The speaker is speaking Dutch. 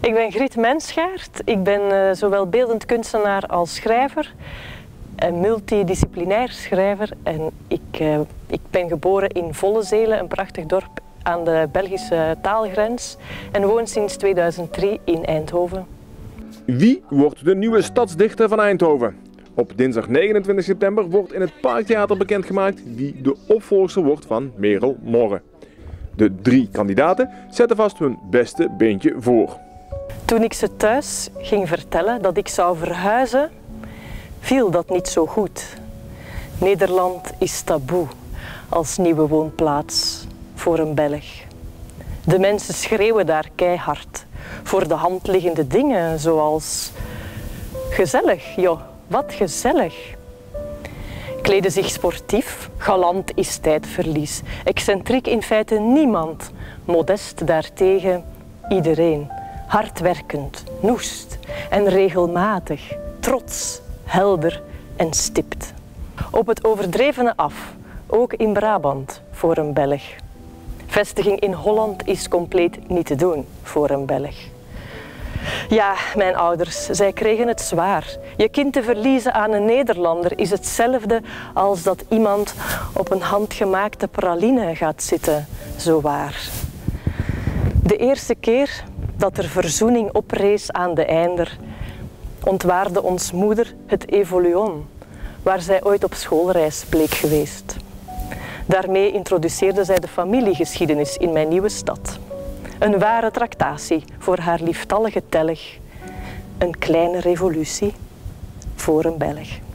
Ik ben Griet Menschaert. Ik ben zowel beeldend kunstenaar als schrijver. Een multidisciplinair schrijver. En ik ben geboren in Vollezelen, een prachtig dorp aan de Belgische taalgrens. En woon sinds 2003 in Eindhoven. Wie wordt de nieuwe stadsdichter van Eindhoven? Op dinsdag 29 september wordt in het Parktheater bekendgemaakt wie de opvolger wordt van Merel Morre. De 3 kandidaten zetten vast hun beste beentje voor. Toen ik ze thuis ging vertellen dat ik zou verhuizen, viel dat niet zo goed. Nederland is taboe als nieuwe woonplaats voor een Belg. De mensen schreeuwen daar keihard voor de hand liggende dingen zoals gezellig, joh, wat gezellig. Kleden zich sportief, galant is tijdverlies. Excentriek in feite niemand, modest daartegen iedereen. Hardwerkend, noest en regelmatig, trots, helder en stipt. Op het overdrevene af, ook in Brabant voor een Belg. Vestiging in Holland is compleet niet te doen voor een Belg. Ja, mijn ouders, zij kregen het zwaar. Je kind te verliezen aan een Nederlander is hetzelfde als dat iemand op een handgemaakte praline gaat zitten, zowaar. De eerste keer dat er verzoening oprees aan de einder, ontwaarde ons moeder het Evoluon, waar zij ooit op schoolreis bleek geweest. Daarmee introduceerde zij de familiegeschiedenis in mijn nieuwe stad. Een ware tractatie voor haar lieftallige telg. Een kleine revolutie voor een Belg.